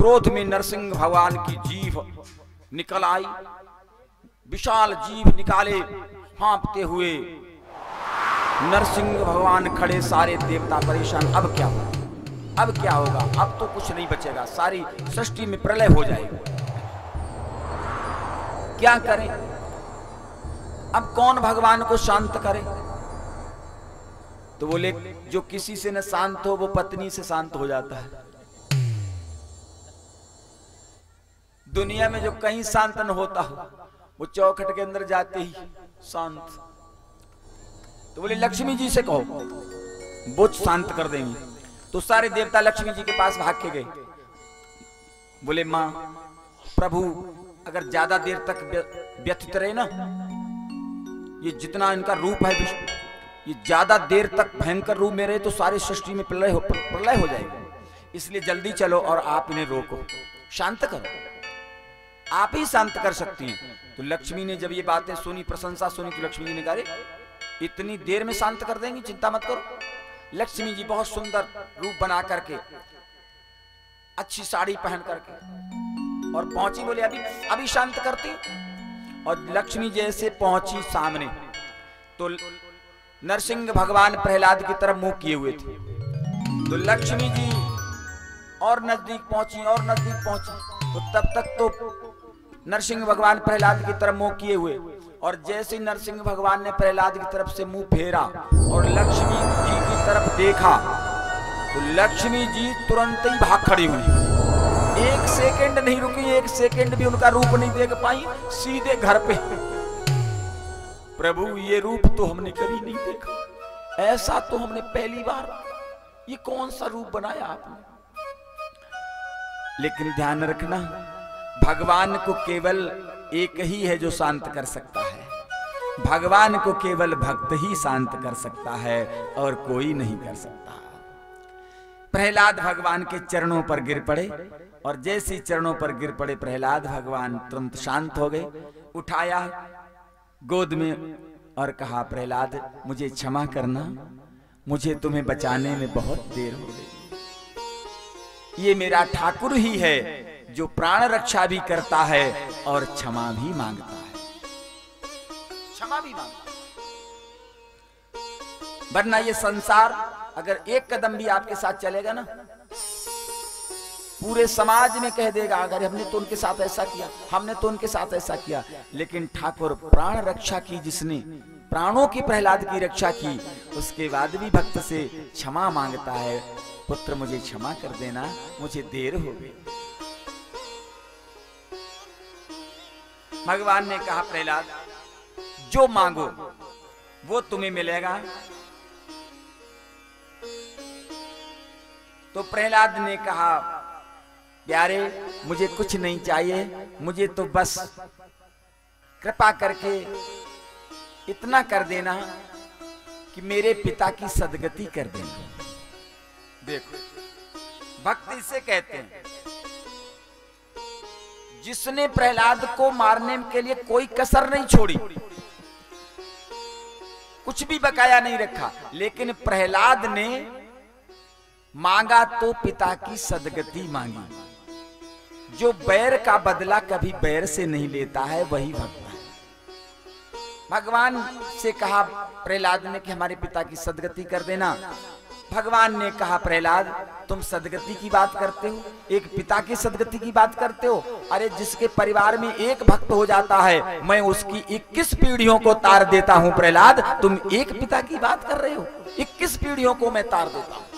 क्रोध में नरसिंह भगवान की जीभ निकल आई। विशाल जीभ निकाले, हाँफते हुए नरसिंह भगवान खड़े, सारे देवता परेशान। अब क्या होगा, अब क्या होगा, अब तो कुछ नहीं बचेगा, सारी सृष्टि में प्रलय हो जाएगी, क्या करें, अब कौन भगवान को शांत करे। तो बोले जो किसी से न शांत हो वो पत्नी से शांत हो जाता है। दुनिया में जो कहीं शांत न होता हो वो चौखट के अंदर जाते ही शांत। तो बोले लक्ष्मी जी से कहो वो शांत कर देंगी। तो सारे देवता लक्ष्मी जी के पास भाग के गए। बोले मां प्रभु अगर ज्यादा देर तक व्यथित रहे ना, ये जितना इनका रूप है विष्णु, ये ज्यादा देर तक भयंकर रूप में रहे तो सारी सृष्टि में प्रलय हो जाएगी। इसलिए जल्दी चलो और आप इन्हें रोको, शांत करो, आप ही शांत कर सकती हैं। तो लक्ष्मी ने जब ये बातें सुनी, प्रशंसा सुनी, तो लक्ष्मी जी ने कहा इतनी देर में शांत कर देंगी, चिंता मत करो। लक्ष्मी जी बहुत सुंदर रूप बना करके, अच्छी साड़ी पहन करके और पहुंची। बोले अभी शांत करती। और लक्ष्मी जैसे पहुंची सामने तो नरसिंह भगवान प्रहलाद की तरफ मुंह किए हुए थे। तो लक्ष्मी जी और नजदीक पहुंची और नजदीक पहुंची। तो तब तक तो नरसिंह भगवान प्रहलाद की तरफ मुंह किए हुए, और जैसे नरसिंह भगवान ने प्रहलाद की तरफ से मुंह फेरा और लक्ष्मी जी की तरफ देखा तो लक्ष्मी जी तुरंत ही भाग खड़ी हुई। एक सेकंड नहीं रुकी, एक सेकंड भी उनका रूप नहीं देख पाई, सीधे घर पे। प्रभु ये रूप तो हमने कभी नहीं देखा, ऐसा तो हमने पहली बार, ये कौन सा रूप बनाया आपने। लेकिन ध्यान रखना भगवान को केवल एक ही है जो शांत कर सकता है। भगवान को केवल भक्त ही शांत कर सकता है और कोई नहीं कर सकता। प्रहलाद भगवान के चरणों पर गिर पड़े और जैसे चरणों पर गिर पड़े प्रहलाद भगवान तुरंत शांत हो गए। उठाया गोद में और कहा प्रहलाद मुझे क्षमा करना, मुझे तुम्हें बचाने में बहुत देर हो गई। ये मेरा ठाकुर ही है जो प्राण रक्षा भी करता है और क्षमा भी मांगता है, क्षमा भी मांगता है। वरना ये संसार अगर एक कदम भी आपके साथ चलेगा ना, पूरे समाज में कह देगा अगर हमने तो उनके साथ ऐसा किया, हमने तो उनके साथ ऐसा किया। लेकिन ठाकुर प्राण रक्षा की, जिसने प्राणों की प्रहलाद की रक्षा की, उसके बाद भी भक्त से क्षमा मांगता है, पुत्र मुझे क्षमा कर देना, मुझे देर हो गई। भगवान ने कहा प्रहलाद जो मांगो वो तुम्हें मिलेगा। तो प्रहलाद ने कहा प्यारे मुझे कुछ नहीं चाहिए, मुझे तो बस कृपा करके इतना कर देना कि मेरे पिता की सदगति कर देना। देखो भक्त इसे कहते हैं जिसने प्रहलाद को मारने के लिए कोई कसर नहीं छोड़ी, कुछ भी बकाया नहीं रखा। लेकिन प्रहलाद ने मांगा तो पिता की सदगति मांगी। जो बैर का बदला कभी बैर से नहीं लेता है वही भक्त है। भगवान से कहा प्रहलाद ने कि हमारे पिता की सदगति कर देना। भगवान ने कहा प्रहलाद तुम सदगति की बात करते हो, एक पिता की सदगति की बात करते हो। अरे जिसके परिवार में एक भक्त हो जाता है मैं उसकी 21 पीढ़ियों को तार देता हूं। प्रहलाद तुम एक पिता की बात कर रहे हो, 21 पीढ़ियों को मैं तार देता हूं।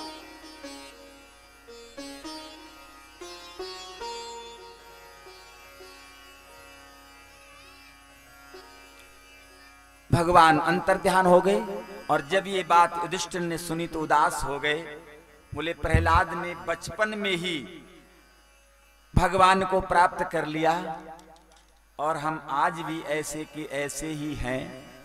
भगवान अंतर्ध्यान हो गए और जब ये बात युधिष्ठिर ने सुनी तो उदास हो गए। बोले प्रहलाद ने बचपन में ही भगवान को प्राप्त कर लिया और हम आज भी ऐसे के ऐसे ही हैं।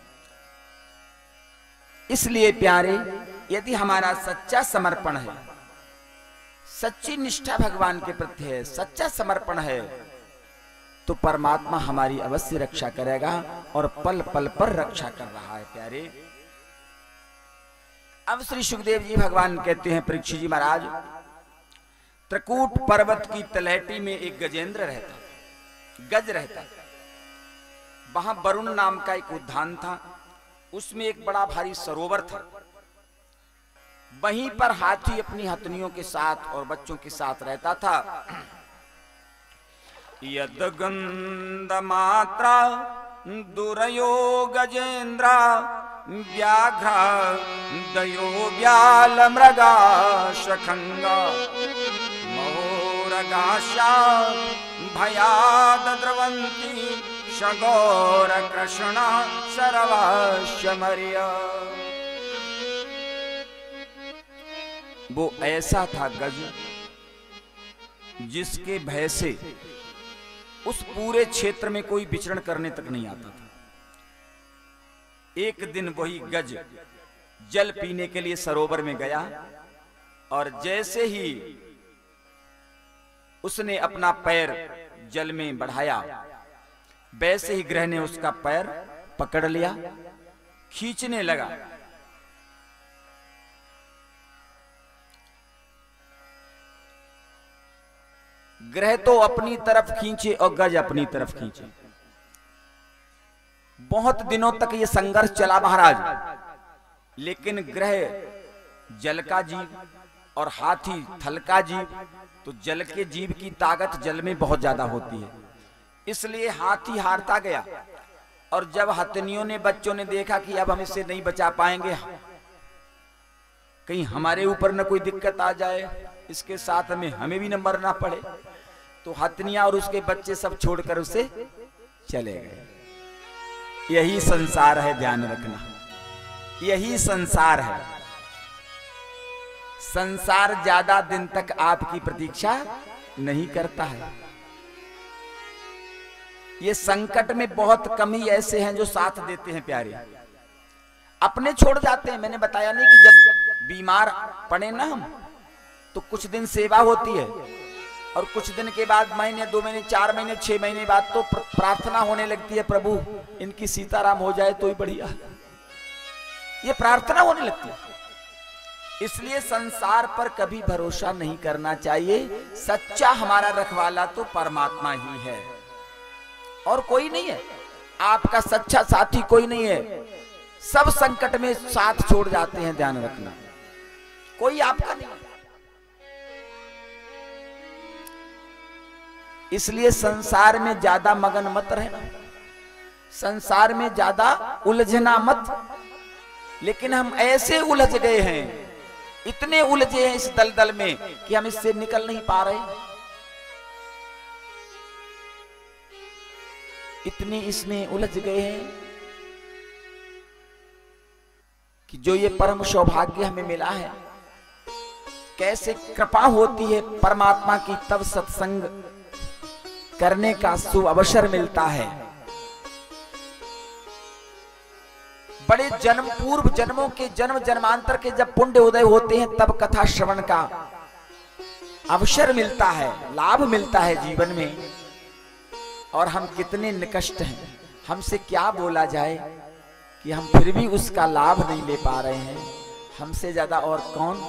इसलिए प्यारे यदि हमारा सच्चा समर्पण है, सच्ची निष्ठा भगवान के प्रति है, सच्चा समर्पण है, तो परमात्मा हमारी अवश्य रक्षा करेगा और पल पल पर रक्षा कर रहा है। प्यारे अब श्री सुखदेव जी भगवान कहते हैं परीक्षित जी महाराज त्रिकूट पर्वत की तलहटी में एक गजेंद्र रहता, गज रहता। वहां वरुण नाम का एक उद्यान था, उसमें एक बड़ा भारी सरोवर था। वहीं पर हाथी अपनी हथनियों के साथ और बच्चों के साथ रहता था। यद गंध मात्रा दुरयो गजेंद्र व्याघ्र दयो व्याल मृगा शखंगा मोरगाशा भयाद द्रवंती शगोर कृष्ण सर्वशमर्य। वो ऐसा था गज जिसके भय से उस पूरे क्षेत्र में कोई विचरण करने तक नहीं आता था। एक दिन वही गज जल पीने के लिए सरोवर में गया और जैसे ही उसने अपना पैर जल में बढ़ाया, वैसे ही ग्रह ने उसका पैर पकड़ लिया, खींचने लगा। ग्रह तो अपनी तरफ खींचे और गज अपनी तरफ खींचे। बहुत दिनों तक यह संघर्ष चला महाराज, लेकिन ग्रह जल का जीव और हाथी थल का जीव, तो जल के जीव की ताकत जल में बहुत ज्यादा होती है, इसलिए हाथी हारता गया। और जब हथनियों ने, बच्चों ने देखा कि अब हम इससे नहीं बचा पाएंगे, कहीं हमारे ऊपर न कोई दिक्कत आ जाए, इसके साथ में हमें भी न मरना पड़े, तो हथनियां और उसके बच्चे सब छोड़कर उसे चले गए। यही संसार है, ध्यान रखना, यही संसार है। संसार ज्यादा दिन तक आपकी प्रतीक्षा नहीं करता है। ये संकट में बहुत कम ही ऐसे हैं जो साथ देते हैं प्यारे, अपने छोड़ जाते हैं। मैंने बताया नहीं कि जब बीमार पड़े ना हम, तो कुछ दिन सेवा होती है और कुछ दिन के बाद, महीने, 2 महीने, 4 महीने, 6 महीने बाद तो प्रार्थना होने लगती है, प्रभु इनकी सीताराम हो जाए तो ही बढ़िया। ये प्रार्थना होने लगती है। इसलिए संसार पर कभी भरोसा नहीं करना चाहिए। सच्चा हमारा रखवाला तो परमात्मा ही है और कोई नहीं है। आपका सच्चा साथी कोई नहीं है। सब संकट में साथ छोड़ जाते हैं, ध्यान रखना, कोई आपका नहीं। इसलिए संसार में ज्यादा मगन मत रहना, संसार में ज्यादा उलझना मत। लेकिन हम ऐसे उलझ गए हैं, इतने उलझे हैं इस दलदल में कि हम इससे निकल नहीं पा रहे। इतने इसमें उलझ गए हैं कि जो ये परम सौभाग्य हमें मिला है, कैसे कृपा होती है परमात्मा की, तब सत्संग करने का शुभ अवसर मिलता है। बड़े जन्म, पूर्व जन्मों के, जन्म जन्मांतर के जब पुण्य उदय होते हैं, तब कथा श्रवण का अवसर मिलता है, लाभ मिलता है जीवन में। और हम कितने निकष्ट हैं, हमसे क्या बोला जाए कि हम फिर भी उसका लाभ नहीं ले पा रहे हैं। हमसे ज्यादा और कौन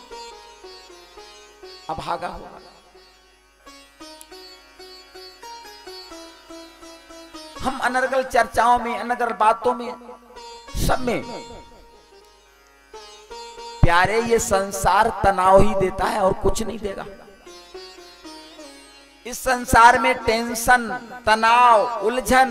अभागा होगा। हम अनर्गल चर्चाओं में, अनर्गल बातों में, सब में प्यारे, ये संसार तनाव ही देता है और कुछ नहीं देगा। इस संसार में टेंशन, तनाव, उलझन,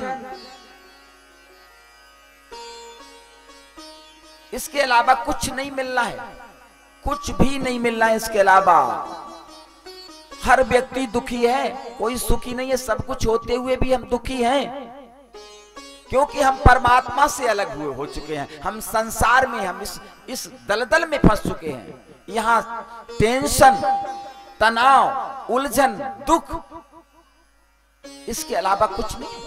इसके अलावा कुछ नहीं मिलना है, कुछ भी नहीं मिलना है इसके अलावा। हर व्यक्ति दुखी है, कोई सुखी नहीं है। सब कुछ होते हुए भी हम दुखी हैं, क्योंकि हम परमात्मा से अलग हुए हो चुके हैं। हम संसार में, हम इस दलदल में फंस चुके हैं। यहां टेंशन, तनाव, उलझन, दुख, इसके अलावा कुछ नहीं।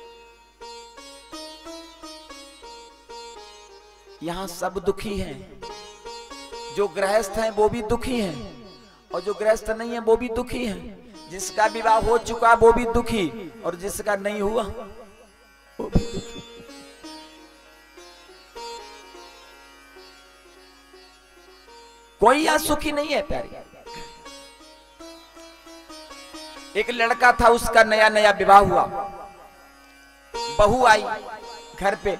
यहां सब दुखी हैं। जो गृहस्थ हैं वो भी दुखी हैं, और जो गृहस्थ नहीं है वो भी दुखी हैं। जिसका विवाह हो चुका वो भी दुखी, और जिसका नहीं हुआ वो भी दुखी। कोई यहां सुखी नहीं है प्यारी। एक लड़का था, उसका नया नया विवाह हुआ, बहू आई घर पे,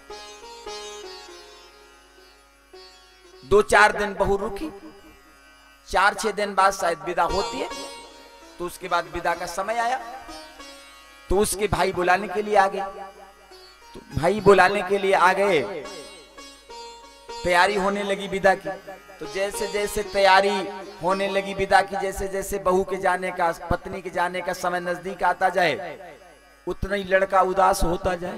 2-4 दिन बहू रुकी, 4-6 दिन बाद शायद विदा होती है। तो उसके बाद विदा का समय आया, तो उसके भाई बुलाने के लिए आ गए। तो भाई बुलाने के लिए आ गए, तैयारी होने लगी विदा की। तो जैसे जैसे तैयारी होने लगी विदा की, जैसे जैसे बहू के जाने का, पत्नी के जाने का समय नजदीक आता जाए, उतना ही लड़का उदास होता जाए।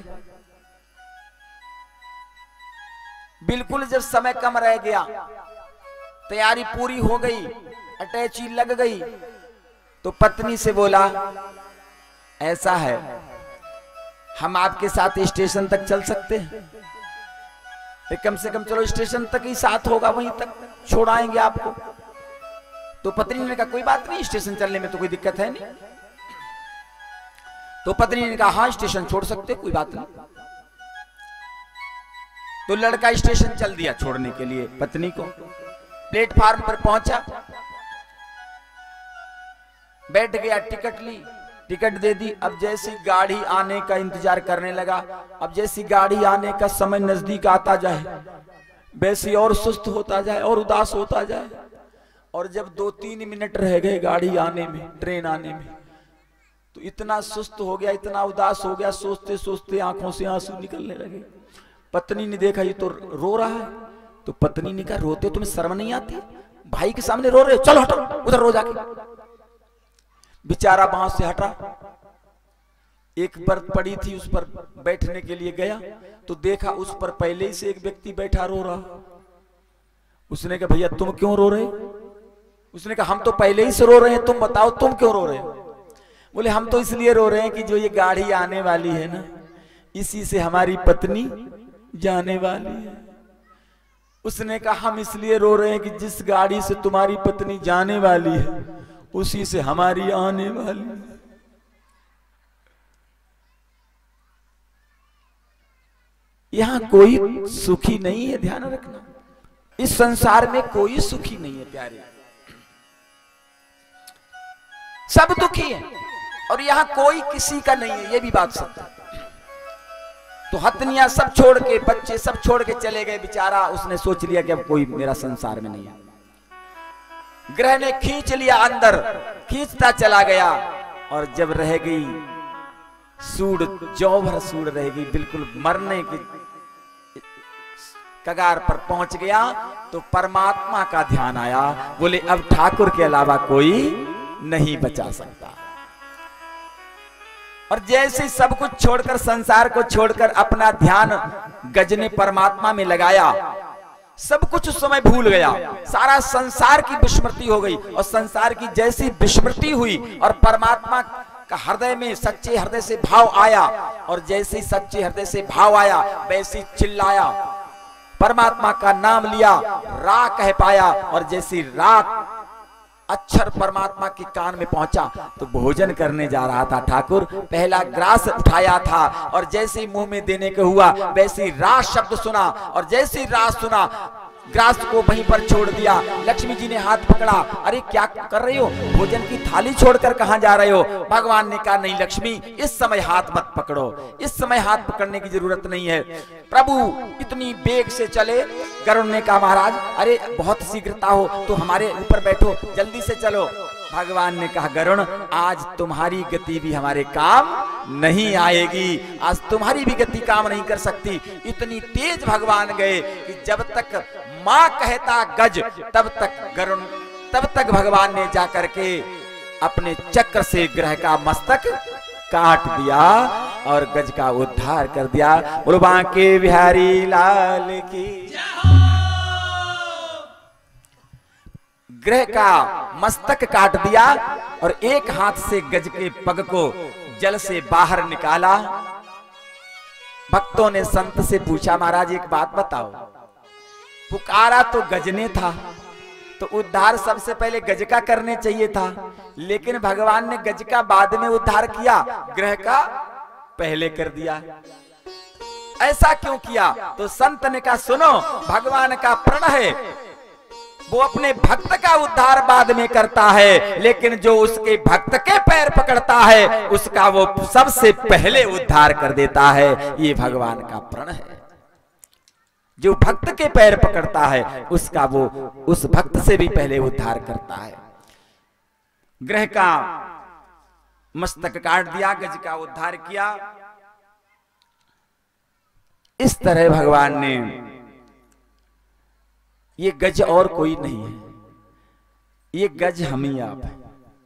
बिल्कुल जब समय कम रह गया, तैयारी पूरी हो गई, अटैची लग गई, तो पत्नी से बोला, ऐसा है हम आपके साथ स्टेशन तक चल सकते हैं? कम से कम चलो स्टेशन तक ही साथ होगा, वहीं तक छोड़ाएंगे आपको। तो पत्नी ने कहा कोई बात नहीं, स्टेशन चलने में तो कोई दिक्कत है नहीं। तो पत्नी ने कहा हाँ स्टेशन छोड़ सकते, कोई बात नहीं। तो लड़का स्टेशन चल दिया छोड़ने के लिए पत्नी को। प्लेटफार्म पर पहुंचा, बैठ गया, टिकट ली, टिकट दे दी। अब जैसी गाड़ी आने का इंतजार करने लगा, अब जैसी गाड़ी आने का समय नजदीक आता जाए, वैसी और सुस्त होता जाए और उदास होता जाए। और जब 2-3 मिनट रह गए गाड़ी आने में, ट्रेन आने में, तो इतना सुस्त हो गया, इतना उदास हो गया, सोचते सोचते आंखों से आंसू निकलने लगे। पत्नी ने देखा ये तो रो रहा है। तो पत्नी ने कहा रोते तुम्हें शर्म नहीं आती? भाई के सामने रो रहे हो, चलो हटो उधर रो जाके। बेचारा वहां से हटा, एक बर्थ पड़ी थी उस पर बैठने के लिए गया, तो देखा उस पर पहले ही से एक व्यक्ति बैठा रो रहा। उसने कहा भैया तुम क्यों रो रहे? उसने कहा हम तो पहले ही से रो रहे हैं, तुम बताओ तुम क्यों रो रहे हो? बोले हम तो इसलिए रो रहे हैं कि जो ये गाड़ी आने वाली है ना, इसी से हमारी पत्नी जाने वाली है। उसने कहा हम इसलिए रो रहे हैं कि जिस गाड़ी से तुम्हारी पत्नी जाने वाली है, उसी से हमारी आने वाली है। यहां कोई सुखी नहीं है, ध्यान रखना। इस संसार में कोई सुखी नहीं है प्यारे, सब दुखी है। और यहां कोई किसी का नहीं है, ये भी बात सत्य है। तो हथनियां सब छोड़ के, बच्चे सब छोड़ के चले गए। बेचारा उसने सोच लिया कि अब कोई मेरा संसार में नहीं है। ग्रह ने खींच लिया अंदर, खींचता चला गया। और जब रह गई सूड़, जौ भर सूड़ रह गई, बिल्कुल मरने की कगार पर पहुंच गया, तो परमात्मा का ध्यान आया। बोले अब ठाकुर के अलावा कोई नहीं बचा सकता। और जैसे सब कुछ छोड़कर, संसार को छोड़कर अपना ध्यान गजने परमात्मा में लगाया, सब कुछ उस समय भूल गया। सारा संसार की विस्मृति हो गई। और संसार की जैसी विस्मृति हुई और परमात्मा का हृदय में सच्चे हृदय से भाव आया, और जैसे सच्चे हृदय से भाव आया वैसे चिल्लाया, परमात्मा का नाम लिया, रा कह पाया। और जैसी रात अक्षर परमात्मा के कान में पहुंचा, तो भोजन करने जा रहा था ठाकुर, पहला ग्रास उठाया था, और जैसे मुंह में देने को हुआ वैसे रा शब्द सुना, और जैसे रा सुना ग्रास को वहीं पर छोड़ दिया। लक्ष्मी जी ने हाथ पकड़ा, अरे क्या कर रहे हो? भोजन की थाली छोड़कर कहां जा रहे हो? भगवान ने कहा नहीं लक्ष्मी, इस समय हाथ मत पकड़ो, इस समय हाथ पकड़ने की जरूरत नहीं है। प्रभु इतनी बेग से चले। गरुड़ ने कहा महाराज अरे बहुत शीघ्रता हो तो हमारे ऊपर बैठो, जल्दी से चलो। भगवान ने कहा गरुड़ आज तुम्हारी गति भी हमारे काम नहीं आएगी, आज तुम्हारी भी गति काम नहीं कर सकती। इतनी तेज भगवान गए कि जब तक मां कहता गज, तब तक भगवान ने जाकर के अपने चक्र से ग्रह का मस्तक काट दिया और गज का उद्धार कर दिया। बोलो बांके बिहारी लाल की। ग्रह का मस्तक काट दिया और एक हाथ से गज के पग को जल से बाहर निकाला। भक्तों ने संत से पूछा महाराज एक बात बताओ, पुकारा तो गज ने था, तो उद्धार सबसे पहले गज का करने चाहिए था, लेकिन भगवान ने गज का बाद में उद्धार किया, ग्रह का पहले कर दिया। ऐसा क्यों किया? तो संत ने कहा सुनो, भगवान का प्रण है वो अपने भक्त का उद्धार बाद में करता है, लेकिन जो उसके भक्त के पैर पकड़ता है उसका वो सबसे पहले उद्धार कर देता है। ये भगवान का प्रण है। जो भक्त के पैर पकड़ता है उसका वो उस भक्त से भी पहले उद्धार करता है। ग्रह का मस्तक काट दिया, गज का उद्धार किया। इस तरह भगवान ने, ये गज और कोई नहीं है, ये गज हम ही आप है।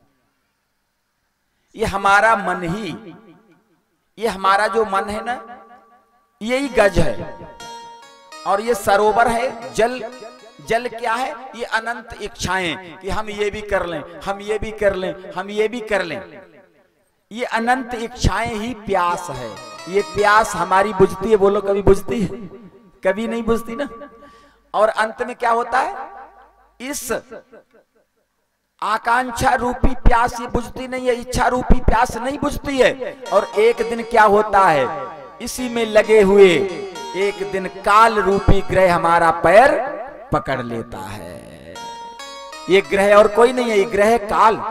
ये हमारा मन ही, ये हमारा जो मन है ना, यही गज है। और ये सरोवर है, जल। जल क्या है? ये अनंत इच्छाएं कि हम ये भी कर लें, हम ये भी कर लें, हम ये भी कर लें। ये अनंत इच्छाएं ही प्यास है। ये प्यास हमारी बुझती है? बोलो, कभी बुझती है? कभी नहीं बुझती ना। और अंत में क्या होता है? इस आकांक्षा रूपी प्यास ये बुझती नहीं है, इच्छा रूपी प्यास नहीं बुझती है। और एक दिन क्या होता है? इसी में लगे हुए एक दिन काल रूपी ग्रह हमारा पैर पकड़ लेता है। ये ग्रह और कोई नहीं है, ये ग्रह काल।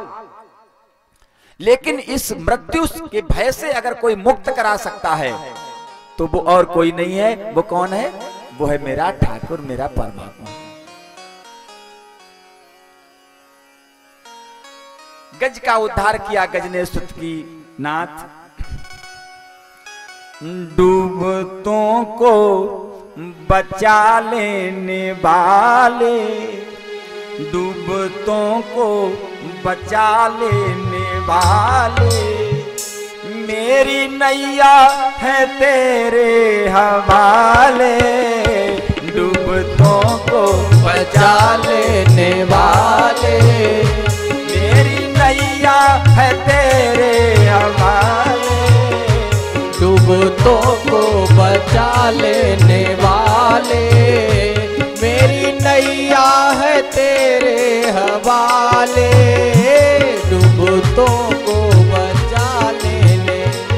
लेकिन इस मृत्यु के भय से अगर कोई मुक्त करा सकता है तो वो और कोई नहीं है। वो कौन है? वो है मेरा ठाकुर, मेरा परमात्मा। गज का उद्धार किया। गज ने स्तुति की, नाथ डूबतों को बचा लेने वाले, डूबतों को बचा लेने वाले, मेरी नैया है तेरे हवाले। डूबतों को बचा लेने वाले, मेरी नैया है तेरे हवाले। डूबतों को बचा लेने वाले, मेरी नैया है तेरे हवाले। डूबतों को बचा लेने,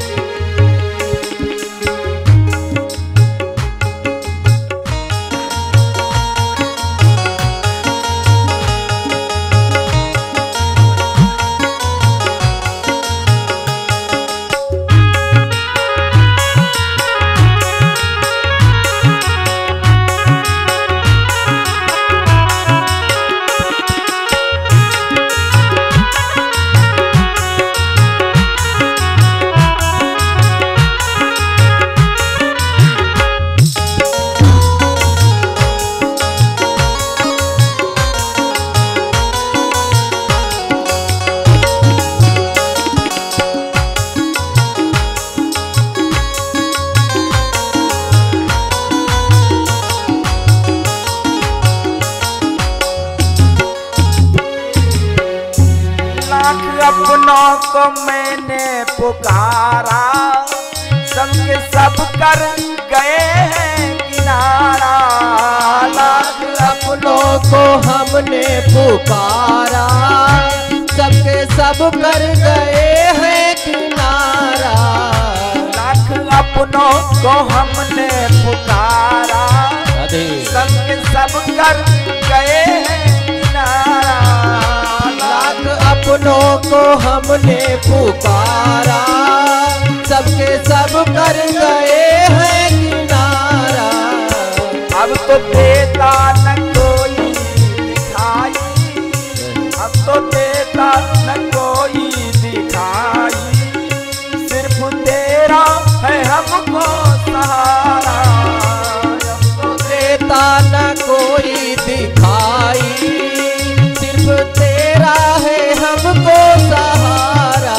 अपनों को मैंने पुकारा, सबके सब कर गए हैं किनारा। लाख अपनों को हमने पुकारा, सबके सब कर गए हैं किनारा। लाख अपनों को हमने पुकारा, सबके सब कर गए हैं किनारा। अपनों को हमने पुकारा, सबके सब कर गए हैं किनारा। अब तो देता न कोई दिखाई, अब तो देता न कोई दिखाई, सिर्फ तेरा है हमको सहारा। अब तो देता न कोई दिखाई, सिर्फ तेरा है हमको सहारा।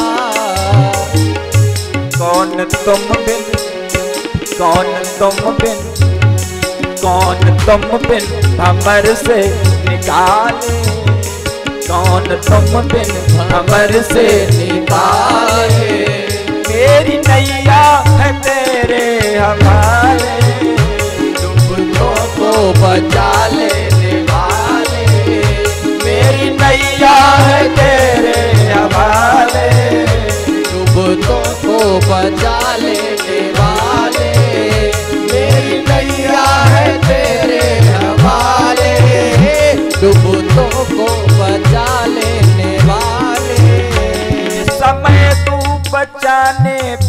कौन तुम बिन, कौन तुम बिन, कौन तुम बिन हमर से निकाले, कौन तुम बिन हमर से निकाले। मेरी नैया है तेरे हवाले, डूबतों को बचा लेने वाले, मेरी नैया है तेरे हवाले। डूबतों को बचा लेने वाले, मेरी नैया है तेरे हवाले। डूब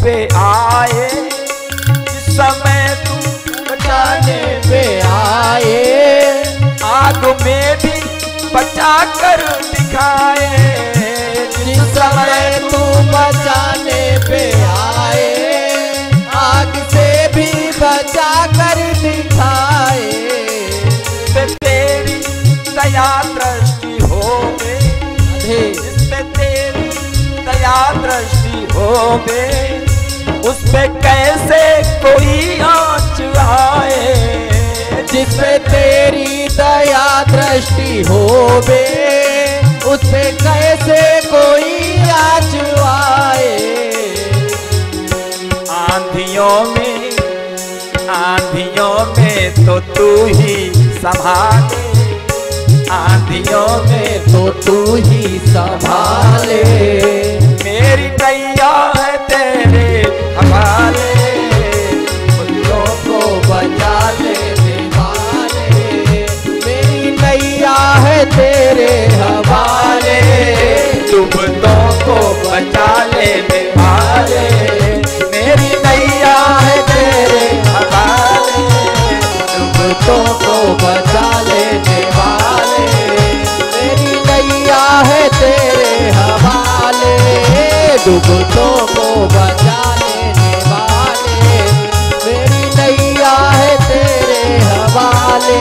पे आए, जिस समय तू बचाने पे आए, आग में भी बचा कर दिखाए। जिस समय तू बचाने पे आए, आग से भी बचा कर दिखाए। तेरी दया दृष्टि होवे, जिसमें तेरी दया दृष्टि होवे, उस पे कैसे कोई आँच आए। जिसमें तेरी दया दृष्टि होवे, उस पे कैसे कोई आँच आए। आंधियों में तो तू ही संभाले, आंधियों में तो तू ही संभाले। मेरी नैया है तेरे हवाले, मुझको को बचा लेने वाले। मेरी नैया है तेरे हवाले, डूबतों को बचा लेने वाले। मेरी नैया है तेरे हवाले, डूबतों को बचा लेने वाले। मेरी नैया है तेरे हवाले, डूबतों को बचा लेने वाले। मेरी नैया है तेरे हवाले।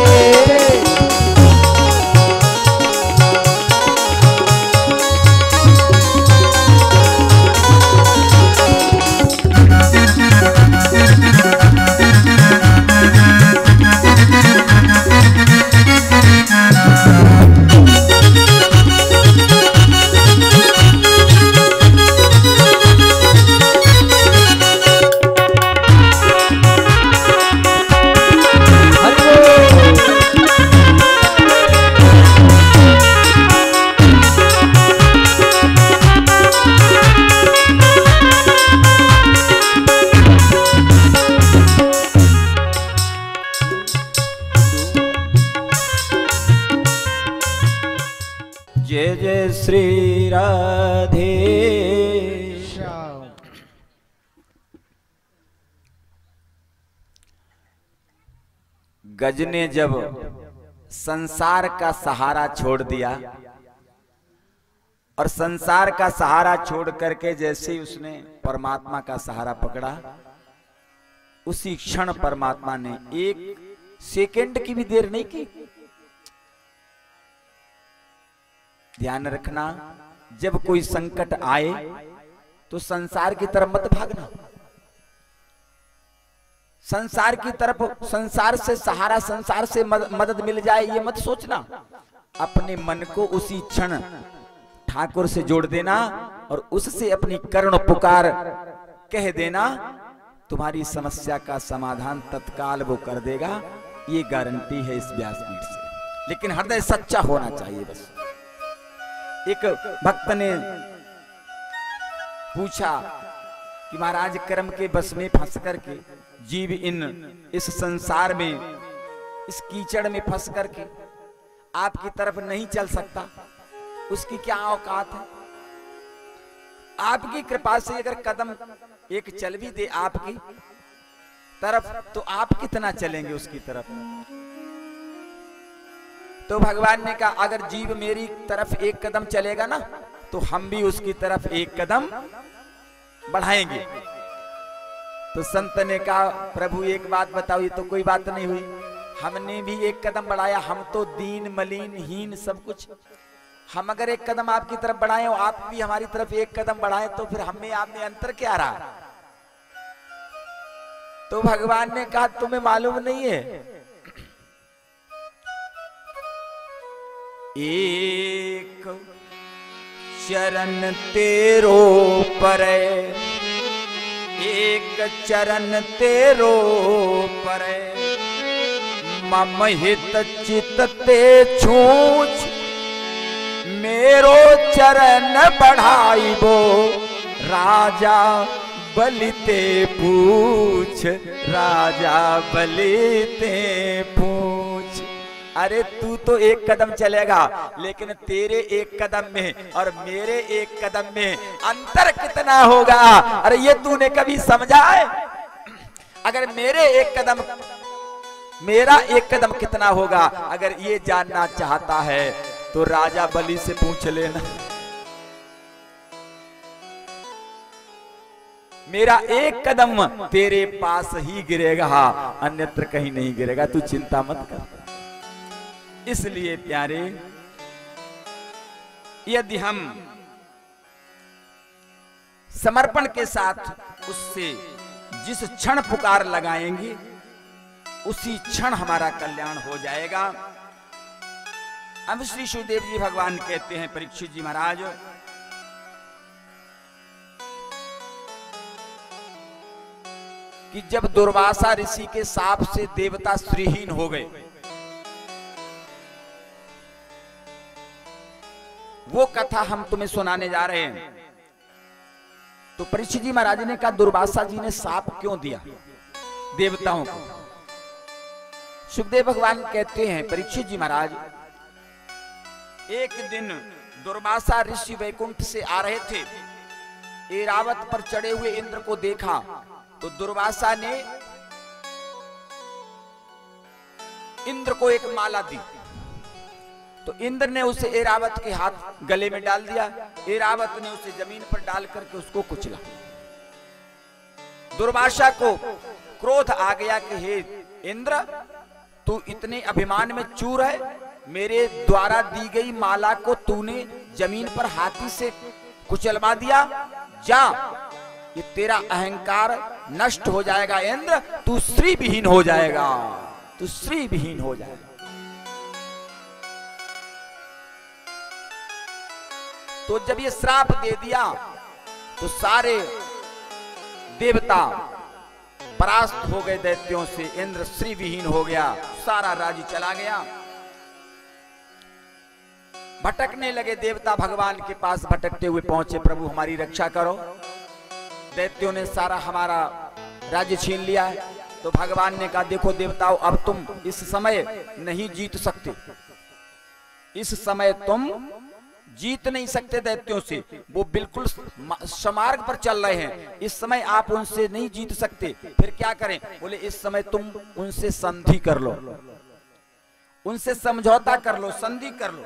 जय जय श्री राधे श्याम। गज ने जब संसार का सहारा छोड़ दिया और संसार का सहारा छोड़ करके जैसे ही उसने परमात्मा का सहारा पकड़ा, उसी क्षण परमात्मा ने एक सेकंड की भी देर नहीं की। ध्यान रखना, जब कोई संकट आए तो संसार की तरफ मत भागना। संसार की तरफ, संसार से सहारा, संसार से मदद मिल जाए ये मत सोचना। अपने मन को उसी क्षण ठाकुर से जोड़ देना और उससे अपनी करुण पुकार कह देना, तुम्हारी समस्या का समाधान तत्काल वो कर देगा। ये गारंटी है इस व्यासपीठ से। लेकिन हृदय सच्चा होना चाहिए बस। एक भक्त ने पूछा कि महाराज, कर्म के बस में फंस करके जीव इस संसार में, इस कीचड़ में फंस करके आपकी तरफ नहीं चल सकता, उसकी क्या औकात है? आपकी कृपा से अगर कदम एक चल भी दे आपकी तरफ, तो आप कितना चलेंगे उसकी तरफ? तो भगवान ने कहा, अगर जीव मेरी तरफ एक कदम चलेगा ना, तो हम भी उसकी तरफ एक कदम बढ़ाएंगे। तो संत ने कहा, प्रभु एक बात बताओ, ये तो कोई बात नहीं हुई। हमने भी एक कदम बढ़ाया, हम तो दीन मलिन हीन सब कुछ। हम अगर एक कदम आपकी तरफ बढ़ाएं और आप भी हमारी तरफ एक कदम बढ़ाएं, तो फिर हमें आप में अंतर क्या रहा? तो भगवान ने कहा, तुम्हें मालूम नहीं है, एक चरण तेरो परे, एक चरण तेरो परे, मम हित चित ते छूछ, मेरो चरण बढ़ाइबो, राजा बलिते पूछ, राजा बलिते पूछ। अरे तू तो एक कदम चलेगा, लेकिन तेरे एक कदम में और मेरे एक कदम में अंतर कितना होगा? अरे ये तूने कभी समझा है? अगर मेरा एक कदम कितना होगा, अगर ये जानना चाहता है तो राजा बलि से पूछ लेना। मेरा एक कदम तेरे पास ही गिरेगा, अन्यत्र कहीं नहीं गिरेगा, तू चिंता मत कर। इसलिए प्यारे, यदि हम समर्पण के साथ उससे जिस क्षण पुकार लगाएंगे, उसी क्षण हमारा कल्याण हो जाएगा। अब श्री सुखदेव जी भगवान कहते हैं परीक्षित जी महाराज, कि जब दुर्वासा ऋषि के शाप से देवता श्रीहीन हो गए, वो कथा हम तुम्हें सुनाने जा रहे हैं। तो परीक्षित जी महाराज ने कहा, दुर्वासा जी ने शाप क्यों दिया देवताओं को? सुखदेव भगवान कहते हैं परीक्षित जी महाराज, एक दिन दुर्वासा ऋषि वैकुंठ से आ रहे थे, ऐरावत पर चढ़े हुए इंद्र को देखा, तो दुर्वासा ने इंद्र को एक माला दी। तो इंद्र ने उसे ऐरावत के हाथ गले में डाल दिया, ऐरावत ने उसे जमीन पर डाल करके उसको कुचला। दुर्वासा को क्रोध आ गया कि हे इंद्र, तू इतने अभिमान में चूर है, मेरे द्वारा दी गई माला को तूने जमीन पर हाथी से कुचलवा दिया। जा, ये तेरा अहंकार नष्ट हो जाएगा इंद्र, तू श्री विहीन हो जाएगा, तू श्री विहीन हो जाएगा। तो जब ये श्राप दे दिया तो सारे देवता परास्त हो गए दैत्यों से, इंद्र श्री विहीन हो गया, सारा राज्य चला गया। भटकने लगे देवता, भगवान के पास भटकते हुए पहुंचे, प्रभु हमारी रक्षा करो, दैत्यों ने सारा हमारा राज्य छीन लिया है। तो भगवान ने कहा, देखो देवताओं, अब तुम इस समय नहीं जीत सकते, इस समय तुम जीत नहीं सकते दैत्यों से, वो बिल्कुल समार्ग पर चल रहे हैं, इस समय आप उनसे नहीं जीत सकते। फिर क्या करें? बोले इस समय तुम उनसे संधि कर लो, उनसे समझौता कर लो, संधि कर लो।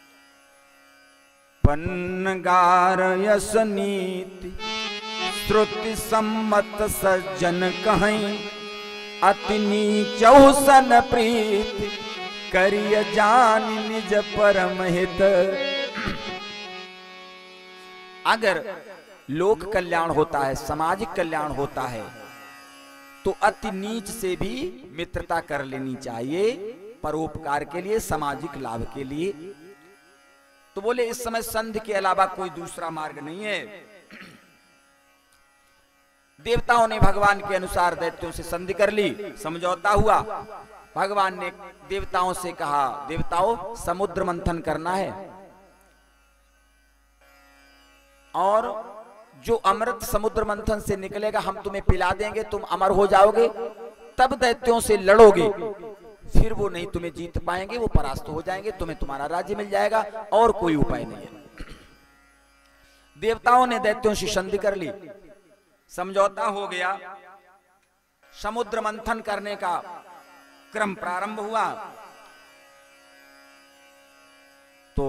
पन्नगार यस नीति श्रुति सम्मत सज्जन कहीं, अति नीचौ सन प्रीति करिय जान निज परम हित। अगर लोक कल्याण होता है, सामाजिक कल्याण होता है, तो अति नीच से भी मित्रता कर लेनी चाहिए, परोपकार के लिए, सामाजिक लाभ के लिए। तो बोले इस समय संधि के अलावा कोई दूसरा मार्ग नहीं है। देवताओं ने भगवान के अनुसार दैत्यों से संधि कर ली, समझौता हुआ। भगवान ने देवताओं से कहा, देवताओं समुद्र मंथन करना है, और जो अमृत समुद्र मंथन से निकलेगा हम तुम्हें पिला देंगे, तुम अमर हो जाओगे, तब दैत्यों से लड़ोगे, फिर वो नहीं तुम्हें जीत पाएंगे, वो परास्त हो जाएंगे, तुम्हें तुम्हारा राज्य मिल जाएगा, और कोई उपाय नहीं है। देवताओं ने दैत्यों से संधि कर ली, समझौता हो गया, समुद्र मंथन करने का क्रम प्रारंभ हुआ। तो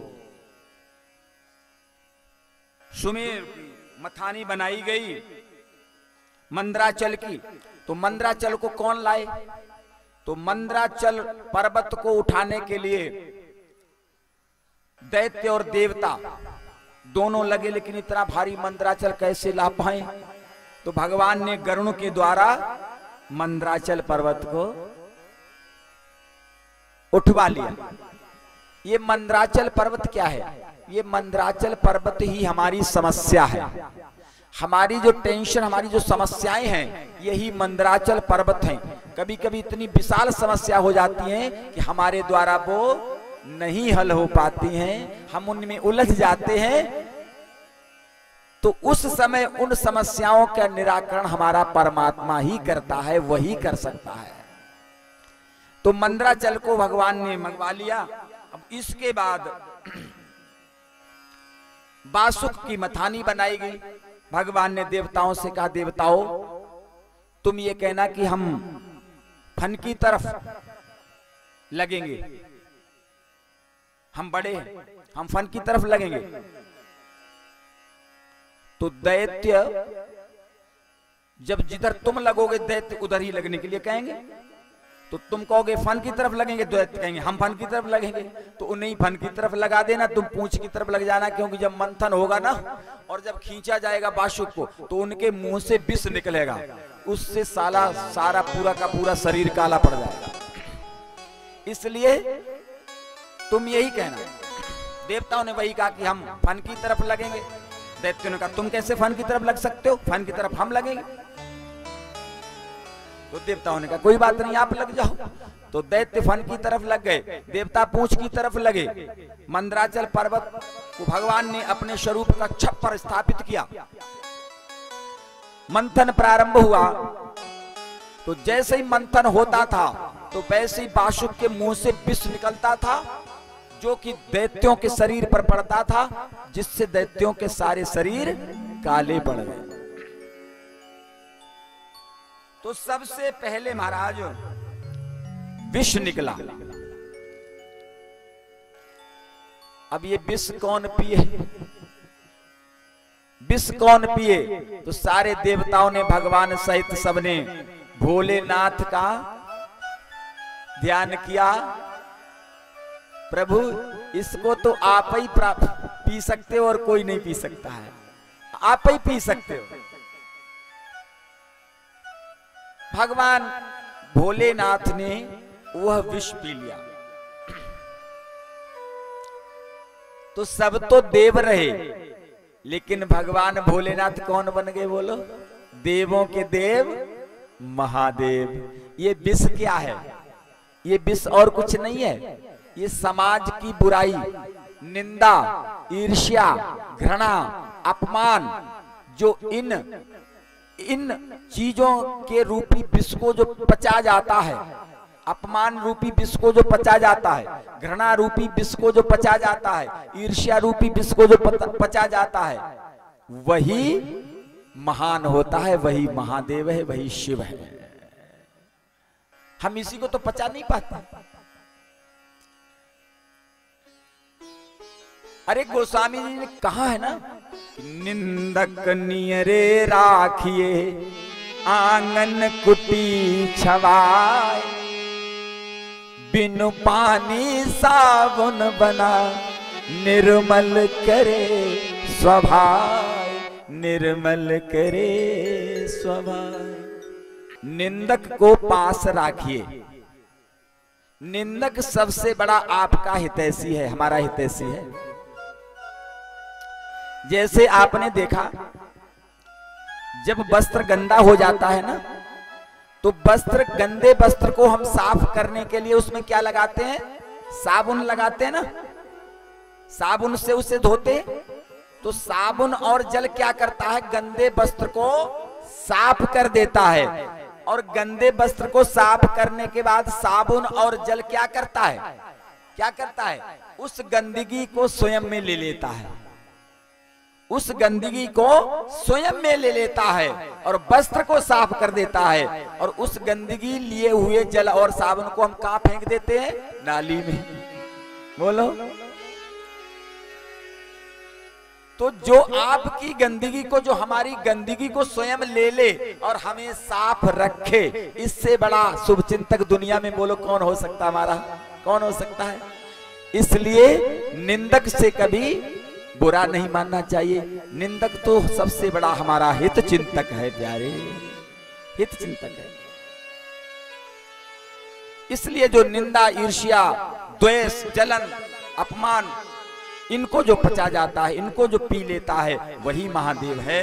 सुमेर की मथानी बनाई गई मंदराचल की। तो मंदराचल को कौन लाए? तो मंदराचल पर्वत को उठाने के लिए दैत्य और देवता दोनों लगे, लेकिन इतना भारी मंदराचल कैसे ला पाए? तो भगवान ने गरुण के द्वारा मंदराचल पर्वत को उठवा लिया। ये मंदराचल पर्वत क्या है? ये मंदराचल पर्वत ही हमारी समस्या है, हमारी जो टेंशन, हमारी जो समस्याएं हैं, यही मंदराचल पर्वत हैं। कभी कभी इतनी विशाल समस्या हो जाती है कि हमारे द्वारा वो नहीं हल हो पाती हैं, हम उनमें उलझ जाते हैं। तो उस समय उन समस्याओं का निराकरण हमारा परमात्मा ही करता है, वही कर सकता है। तो मंदराचल को भगवान ने मंगवा लिया। अब इसके बाद बासुक की मथानी बनाई गई। भगवान ने देवताओं से कहा, देवताओं तुम ये कहना कि हम फन की तरफ लगेंगे, हम बड़े हैं, हम फन की तरफ लगेंगे। तो दैत्य जब जिधर तुम लगोगे दैत्य उधर ही लगने के लिए कहेंगे। तो तुम कहोगे फन की तरफ लगेंगे, दैत्य कहेंगे हम फन की तरफ लगेंगे। तो उन्हें फन की तरफ लगा देना, तुम पूंछ की तरफ लग जाना, क्योंकि जब मंथन होगा ना और जब खींचा जाएगा बासुक को तो उनके मुंह से विष निकलेगा, उससे सारा पूरा का पूरा शरीर काला पड़ जाएगा। इसलिए तुम यही कहना। देवताओं ने वही कहा कि हम फन की तरफ लगेंगे। दैत्यों ने कहा तुम कैसे फन की तरफ लग सकते हो, फन की तरफ हम लगेंगे। तो देवताओं ने कहा कोई बात नहीं, आप लग जाओ। तो दैत्य फन की तरफ लग गए, देवता पूंछ की तरफ लगे। मंदराचल पर्वत को भगवान ने अपने स्वरूप का छप्पर स्थापित किया। मंथन प्रारंभ हुआ। तो जैसे ही मंथन होता था तो वैसे ही बासुक के मुंह से विष निकलता था, जो कि दैत्यों के शरीर पर पड़ता था, जिससे दैत्यों के सारे शरीर काले पड़ गए। तो सबसे पहले महाराज विष निकला। अब ये विष कौन पिए, विष कौन पिए? तो सारे देवताओं ने भगवान सहित सबने भोलेनाथ का ध्यान किया। प्रभु इसको तो आप ही पी सकते हो और कोई नहीं पी सकता है, आप ही पी सकते हो। भगवान भोलेनाथ ने वह विष पी लिया। तो सब तो देव रहे, लेकिन भगवान भोलेनाथ कौन बन गए बोलो? देवों के देव महादेव। ये विष क्या है? ये विष और कुछ नहीं है, ये समाज की बुराई, निंदा, ईर्ष्या, घृणा, अपमान, जो इन चीजों के रूपी विष को जो पचा जाता है, अपमान रूपी विष को जो पचा जाता है, घृणा रूपी विष को जो पचा जाता है, ईर्ष्या रूपी विष को जो पचा जाता है, वही महान होता है, वही महादेव है, वही शिव है। हम इसी को तो पचा नहीं पाते। अरे गोस्वामी जी ने कहा है ना, निंदक नियरे राखिए आंगन कुटी छवाए, बिनु पानी साबुन बना निर्मल करे स्वभाव, निर्मल करे स्वभाव। निंदक को पास राखिए। निंदक सबसे बड़ा आपका हितैषी है, हमारा हितैषी है। जैसे आपने देखा जब वस्त्र गंदा हो जाता है ना, तो गंदे वस्त्र को हम साफ करने के लिए उसमें क्या लगाते हैं? साबुन लगाते हैं ना, साबुन से उसे धोते। तो साबुन और जल क्या करता है? गंदे वस्त्र को साफ कर देता है। और गंदे वस्त्र को साफ करने के बाद साबुन और जल क्या करता है? क्या करता है? उस गंदगी को स्वयं में ले लेता है, उस गंदगी को स्वयं में ले लेता है और वस्त्र को साफ कर देता है। और उस गंदगी लिए हुए जल और साबुन को हम कहां फेंक देते हैं? नाली में। बोलो। तो जो आपकी गंदगी को, जो हमारी गंदगी को स्वयं ले ले और हमें साफ रखे, इससे बड़ा शुभचिंतक दुनिया में बोलो कौन हो सकता? हमारा कौन हो सकता है? इसलिए निंदक से कभी बुरा नहीं मानना चाहिए। निंदक तो सबसे बड़ा हमारा हित चिंतक है प्यारे, हित चिंतक है। इसलिए जो निंदा, ईर्ष्या, द्वेष, जलन, अपमान, इनको जो पचा जाता है, इनको जो पी लेता है, वही महादेव है।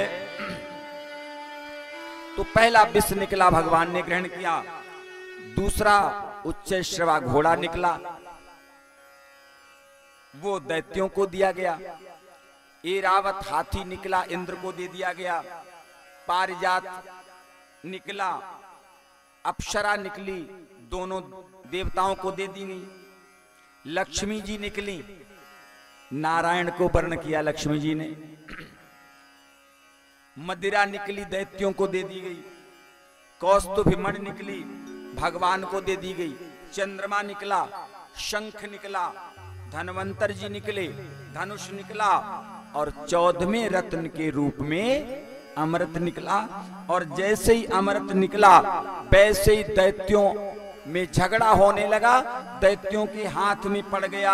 तो पहला विष निकला, भगवान ने ग्रहण किया। दूसरा उच्चैश्रवा घोड़ा निकला, वो दैत्यों को दिया गया। ऐरावत हाथी निकला, इंद्र को दे दिया गया। पारिजात निकला, अप्सरा निकली, दोनों देवताओं को दे दी गई। लक्ष्मी जी निकली, नारायण को वर्ण किया लक्ष्मी जी ने। मदिरा निकली, दैत्यों को दे दी गई। कौस्तुभमणि निकली, भगवान को दे दी गई। चंद्रमा निकला, शंख निकला, धनवंतर जी निकले, धनुष निकला, और 14वें रत्न के रूप में अमृत निकला। और जैसे ही अमृत निकला वैसे ही दैत्यों में झगड़ा होने लगा। दैत्यों के हाथ में पड़ गया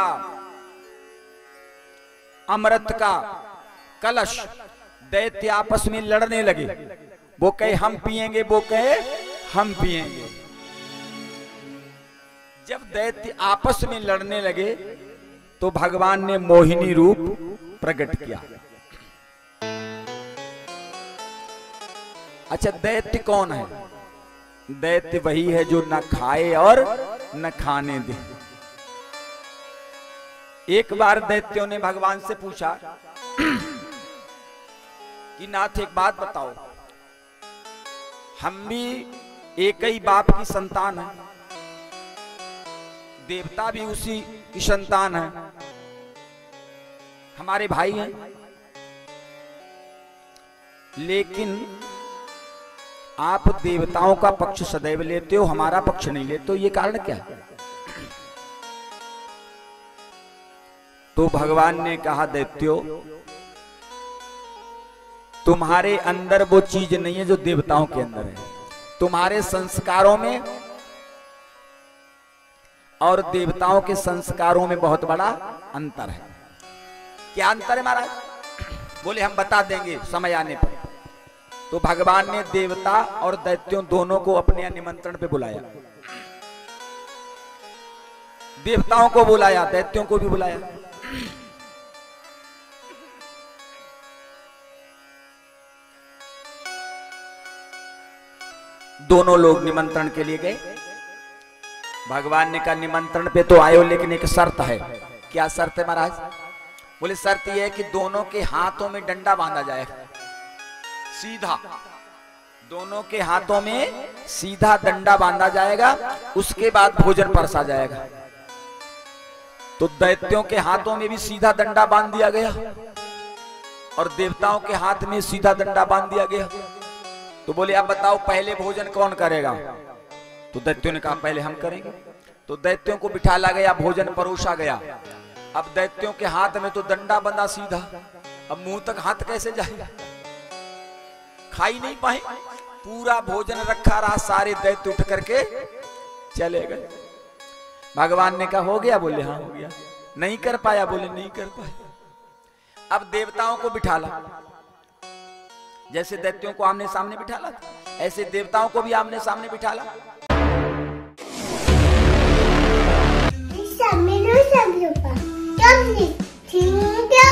अमृत का कलश। दैत्य आपस में लड़ने लगे, वो कहे हम पिएंगे, वो कहे हम पिएंगे। जब दैत्य आपस में लड़ने लगे तो भगवान ने मोहिनी रूप प्रकट किया। अच्छा, दैत्य कौन है? दैत्य वही है जो न खाए और न खाने दे। एक बार दैत्यों ने भगवान से पूछा कि नाथ एक बात बताओ, हम भी एक ही बाप की संतान है, देवता भी उसी की संतान है, हमारे भाई हैं, लेकिन आप देवताओं का पक्ष सदैव लेते हो, हमारा पक्ष नहीं लेते हो, ये कारण क्या है? तो भगवान ने कहा, दैत्यो तुम्हारे अंदर वो चीज नहीं है जो देवताओं के अंदर है। तुम्हारे संस्कारों में और देवताओं के संस्कारों में बहुत बड़ा अंतर है। क्या अंतर है महाराज? बोले हम बता देंगे समय आने पर। तो भगवान ने देवता और दैत्यों दोनों को अपने निमंत्रण पे बुलाया। देवताओं को बुलाया, दैत्यों को भी बुलाया। दोनों लोग निमंत्रण के लिए गए। भगवान ने कहा निमंत्रण पे तो आयो, लेकिन एक शर्त है। क्या शर्त है महाराज? बोले शर्त यह है कि दोनों के हाथों में डंडा बांधा जाए, सीधा। दोनों के हाथों में सीधा डंडा बांधा जाएगा, उसके बाद भोजन परसा जाएगा। तो दैत्यों के हाथों में भी सीधा डंडा बांध दिया गया और देवताओं के हाथ में सीधा डंडा बांध दिया गया। तो बोले आप बताओ पहले भोजन कौन करेगा? तो दैत्यों ने कहा पहले हम करेंगे। तो दैत्यों को बिठाला गया, भोजन परोसा गया। अब दैत्यों के हाथ में तो डंडा बंधा सीधा, अब मुंह तक हाथ कैसे जाएगा? खा ही नहीं पाए। पूरा भोजन रखा रहा, सारे दैत्य उठ करके चले गए। भगवान ने कहा हो गया? बोले हाँ हो गया। नहीं कर पाया? बोले नहीं कर पाया। अब देवताओं को बिठाला, जैसे दैत्यों को आमने सामने बिठाला था, ऐसे देवताओं को भी आमने सामने बिठाला। सब